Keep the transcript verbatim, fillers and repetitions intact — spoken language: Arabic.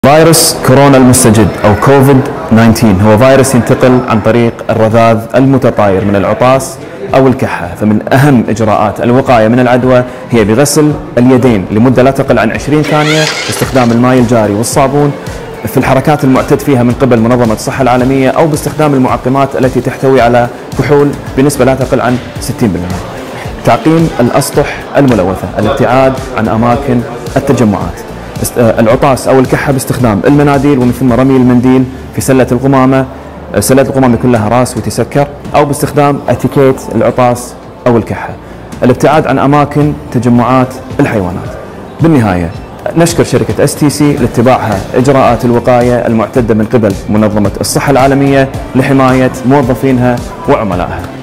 فيروس كورونا المستجد أو كوفيد تسعة عشر هو فيروس ينتقل عن طريق الرذاذ المتطاير من العطاس أو الكحة، فمن أهم إجراءات الوقاية من العدوى هي بغسل اليدين لمدة لا تقل عن عشرين ثانية باستخدام الماء الجاري والصابون في الحركات المعتد فيها من قبل منظمة الصحة العالمية، أو باستخدام المعقمات التي تحتوي على كحول بنسبة لا تقل عن ستين بالمئة. تعقيم الأسطح الملوثة، الابتعاد عن أماكن التجمعات، العطاس أو الكحة باستخدام المناديل ومن ثم رمي المنديل في سلة القمامة، سلة القمامة يكون لها راس وتسكر، أو باستخدام اتيكيت العطاس أو الكحة، الابتعاد عن أماكن تجمعات الحيوانات. بالنهاية نشكر شركة اس تي سي لاتباعها إجراءات الوقاية المعتدة من قبل منظمة الصحة العالمية لحماية موظفينها وعملائها.